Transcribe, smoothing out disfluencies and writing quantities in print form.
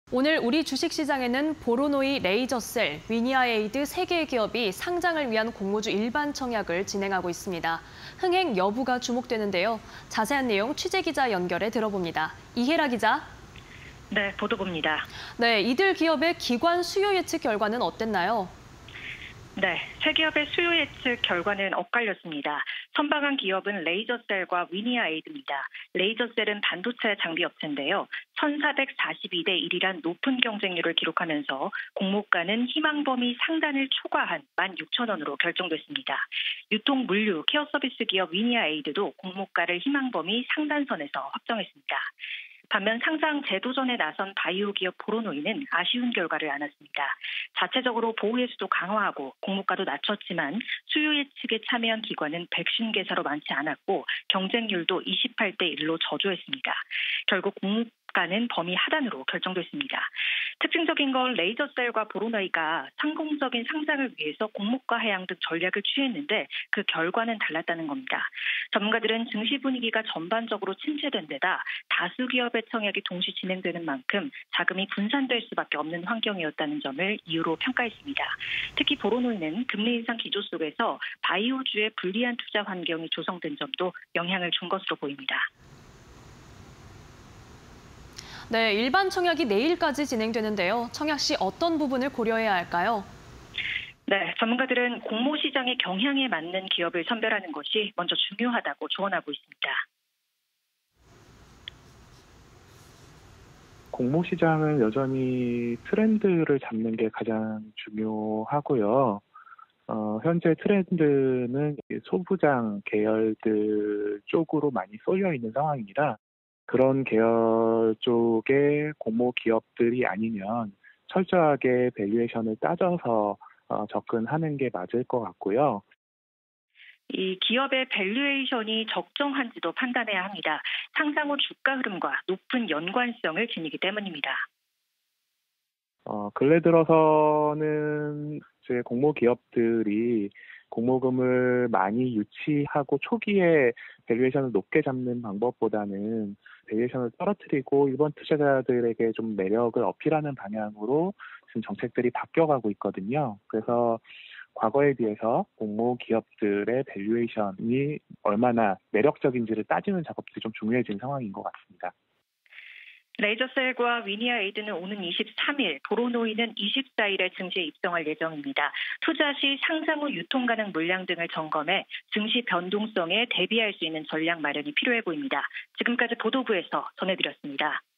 오늘 우리 주식시장에는 보로노이, 레이저셀, 위니아에이드 3개의 기업이 상장을 위한 공모주 일반 청약을 진행하고 있습니다. 흥행 여부가 주목되는데요. 자세한 내용 취재기자 연결해 들어봅니다. 이혜라 기자. 네, 보도봅니다. 네, 이들 기업의 기관 수요 예측 결과는 어땠나요? 네, 세 기업의 수요 예측 결과는 엇갈렸습니다. 선방한 기업은 레이저셀과 위니아에이드입니다. 레이저셀은 반도체 장비 업체인데요. 1,442대 1이란 높은 경쟁률을 기록하면서 공모가는 희망 범위 상단을 초과한 16,000원으로 결정됐습니다. 유통 물류, 케어 서비스 기업 위니아에이드도 공모가를 희망 범위 상단선에서 확정했습니다. 반면 상장 재도전에 나선 바이오 기업 보로노이는 아쉬운 결과를 안았습니다. 자체적으로 보호예수도 강화하고 공모가도 낮췄지만 수요 예측에 참여한 기관은 150개사로 많지 않았고 경쟁률도 28대 1로 저조했습니다. 결국 공모가는 범위 하단으로 결정됐습니다. 특징적인 건 레이저셀과 보로노이가 상공적인 상장을 위해서 공모가 하향 등 전략을 취했는데 그 결과는 달랐다는 겁니다. 전문가들은 증시 분위기가 전반적으로 침체된 데다 다수 기업의 청약이 동시 진행되는 만큼 자금이 분산될 수밖에 없는 환경이었다는 점을 이유로 평가했습니다. 특히 보로노이는 금리 인상 기조 속에서 바이오주의 불리한 투자 환경이 조성된 점도 영향을 준 것으로 보입니다. 네, 일반 청약이 내일까지 진행되는데요. 청약 시 어떤 부분을 고려해야 할까요? 네, 전문가들은 공모 시장의 경향에 맞는 기업을 선별하는 것이 먼저 중요하다고 조언하고 있습니다. 공모 시장은 여전히 트렌드를 잡는 게 가장 중요하고요. 현재 트렌드는 소부장 계열들 쪽으로 많이 쏠려 있는 상황입니다. 그런 계열 쪽의 공모 기업들이 아니면 철저하게 밸류에이션을 따져서 접근하는 게 맞을 것 같고요. 이 기업의 밸류에이션이 적정한지도 판단해야 합니다. 상장 후 주가 흐름과 높은 연관성을 지니기 때문입니다. 근래 들어서는 이제 공모 기업들이 공모금을 많이 유치하고 초기에 밸류에이션을 높게 잡는 방법보다는 밸류에이션을 떨어뜨리고 일본 투자자들에게 좀 매력을 어필하는 방향으로 지금 정책들이 바뀌어가고 있거든요. 그래서 과거에 비해서 공모 기업들의 밸류에이션이 얼마나 매력적인지를 따지는 작업들이 좀 중요해진 상황인 것 같습니다. 레이저셀과 위니아에이드는 오는 23일, 보로노이는 24일에 증시에 입성할 예정입니다. 투자 시 상장 후 유통 가능 물량 등을 점검해 증시 변동성에 대비할 수 있는 전략 마련이 필요해 보입니다. 지금까지 보도부에서 전해드렸습니다.